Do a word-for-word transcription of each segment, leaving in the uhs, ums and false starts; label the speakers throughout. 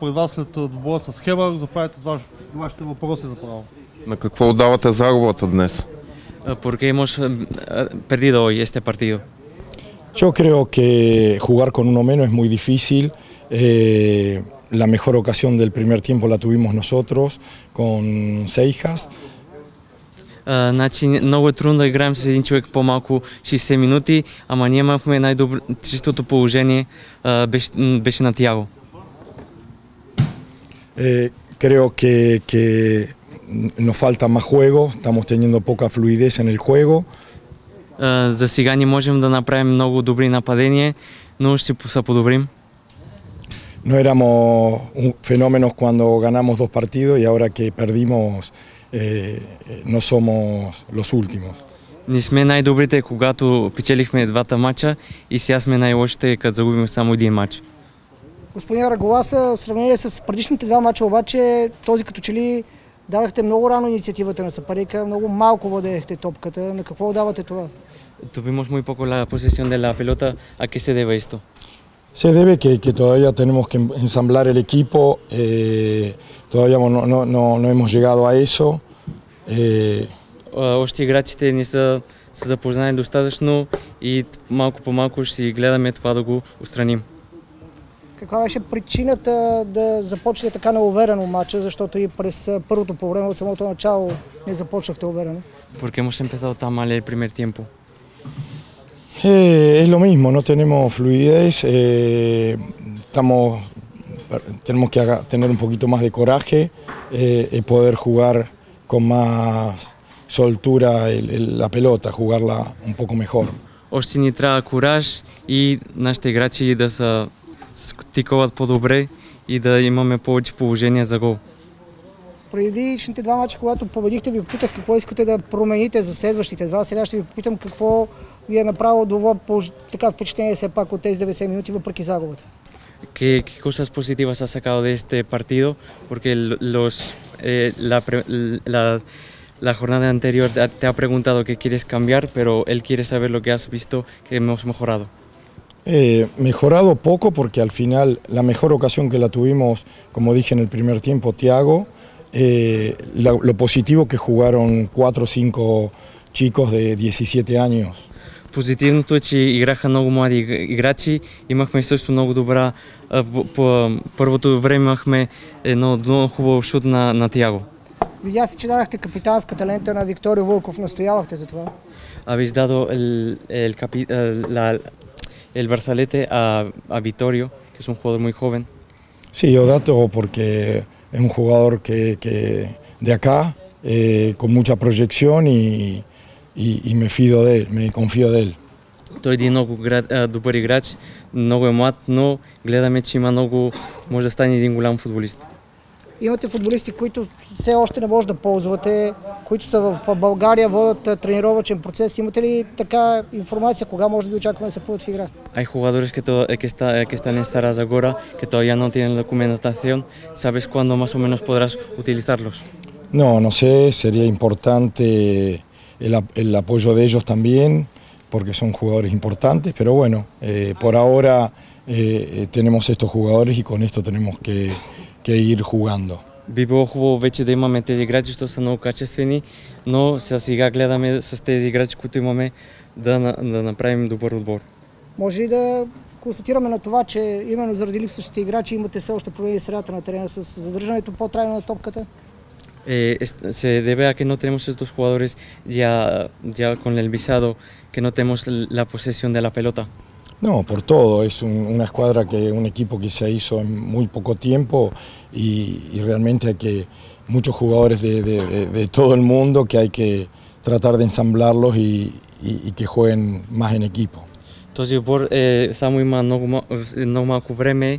Speaker 1: пред вас след двобоя с Хебър. Заповядайте с вашите въпроси направо.
Speaker 2: На какво отдавате загубата днес?
Speaker 3: Porque hemos perdido hoy este partido.
Speaker 4: Yo creo que jugar con uno menos es muy difícil. Eh, la mejor ocasión del primer tiempo la tuvimos nosotros con Seijas.
Speaker 3: Uh, значи, много е трудно да играем с един човек по-малко шейсет минути, ама ние имахме най-чистото положение, uh, беше, беше на Тиаго.
Speaker 4: Eh, creo que, que nos falta más juego, estamos teniendo poca fluidez en el juego.
Speaker 3: Uh, за сега не можем да направим много добри нападения, но ще се подобрим.
Speaker 4: No éramos fenómenos cuando ganamos dos partidos y ahora que perdimos eh, no somos los últimos.
Speaker 3: Не сме най-добрите, когато печелихме двата матча, и сега сме най-лошите, като загубим само един матч.
Speaker 5: Господин Раголаса, в сравнение с предишните два матча обаче, този като че ли дадахте много рано инициативата на съперника, много малко владеехте топката. На какво давате това?
Speaker 3: Tuvimos muy poco la posesión de la pelota. ¿A qué se debe esto?
Speaker 4: Se debe que, que todavía tenemos que ensamblar el equipo, eh, todavía no, no, no, no hemos llegado a eso. Eh,
Speaker 3: Още играчите не са се запознали достатъчно и малко по малко ще си гледаме това да го устраним.
Speaker 5: Каква беше причината да започне така неуверено матча, защото и през първото по време от самото начало не започнахте уверено?
Speaker 3: Porque hemos empezado tan mal el primer tiempo.
Speaker 4: Eh, es lo mismo, no tenemos fluidez, eh, estamos, tenemos que haga, tener un poquito más de coraje eh, y poder jugar con más soltura el, el, la pelota, jugarla un poco mejor.
Speaker 3: Още ни трябва кураж и нашите играчи да се стиковат по-добре и да имаме повече положение за гол.
Speaker 5: Предишните два мача, когато победихте, ви попитах какво искате да промените за следващите два. Сега ще ви попитам какво ви е направило добро така впечатление все пак от тези деветдесет минути въпреки загубата.
Speaker 3: ¿Qué, qué cosas positivas has sacado de este partido? Porque los, eh, la, la, la jornada anterior te ha preguntado qué quieres cambiar, pero él quiere saber lo que has visto que hemos mejorado.
Speaker 4: Eh, mejorado poco porque al final la mejor ocasión que la tuvimos, como dije en el primer tiempo, Thiago, eh, la, lo positivo que jugaron cuatro o cinco chicos de diecisiete años.
Speaker 3: Позитивното е, че играха много млади играчи, имахме също много добра, по първото време имахме едно много хубаво шут на, на Тиаго.
Speaker 5: Видя си, че дадахте капитанската лента на Викторио Вълков, настоявахте за това?
Speaker 3: Habéis dado el, el, capi, la, el brazalete a, a Vittorio, que es un jugador muy joven.
Speaker 4: Sí, yo dato porque es un jugador que, que de acá, eh, con mucha proyección y Y, y me fío de él, me confío de él.
Speaker 3: Той е един много добър играч, много е млад, но гледаме, че има много, може да стане един голям футболист.
Speaker 5: Имате футболисти, които все още не може да ползвате, които са в България, водят тренировъчен процес. Имате ли така информация, кога може да очакваме да се появят в игра?
Speaker 3: Hay jugadores que, to, que, está, que están en Stara Zagora, que todavía no tienen documentación. ¿Sabes cuándo más o menos podrás utilizarlos?
Speaker 4: No, no sé, sería importante El, el apoyo de ellos también, porque son jugadores importantes, pero bueno, eh, por ahora eh, tenemos estos jugadores y con esto tenemos que, que ir jugando.
Speaker 3: Би било хубаво вече да имаме тези играчи, защото са много качествени, но сега гледаме с тези играчи, които имаме, да, да направим добър отбор.
Speaker 5: Може ли да констатираме на това, че именно заради липсващите играчи имате все още проблеми в средата на терена с задържането по-трайно на топката?
Speaker 3: Eh, se debe a que no tenemos estos jugadores ya, ya con el visado, que no tenemos la posesión de la pelota.
Speaker 4: No, por todo, es un, una escuadra, que un equipo que se hizo en muy poco tiempo y, y realmente hay que muchos jugadores de, de, de, de todo el mundo que hay que tratar de ensamblarlos y, y, y que jueguen más en equipo.
Speaker 3: Този отбор е, само има много, много малко време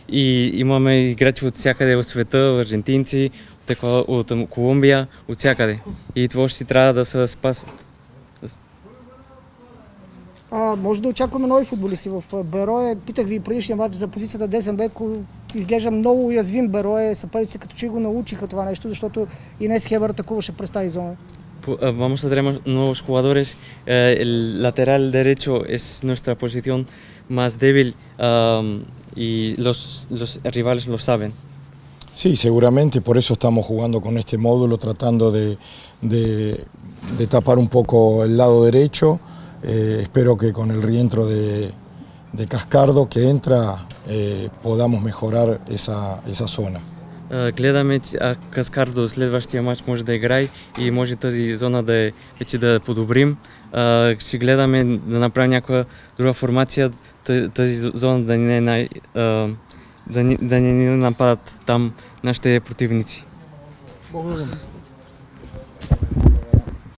Speaker 3: и имаме играчи от всякъде в света, аржентинци, от Колумбия, от всякъде. И това ще трябва да се спасят.
Speaker 5: А, може да очакваме нови футболисти в Берое. Питах ви предишния матч за позицията десен бек. Изглежда много уязвим Берое. Съперниците като че го научиха това нещо, защото Инес Хебър атакуваше през тази зона.
Speaker 3: Vamos a tener nuevos jugadores. Eh, el lateral derecho es nuestra posición más débil um, y los, los rivales lo saben.
Speaker 4: Sí, seguramente, por eso estamos jugando con este módulo, tratando de, de, de tapar un poco el lado derecho. Eh, espero que con el rientro de, de Cascardo que entra eh, podamos mejorar esa, esa zona.
Speaker 3: Гледаме Каскардо следващия матч може да играе и може тази зона да е, вече да подобрим. Ще гледаме да направим някаква друга формация, тази зона да не, най, да не, да не нападат там нашите противници.
Speaker 1: Благодаря.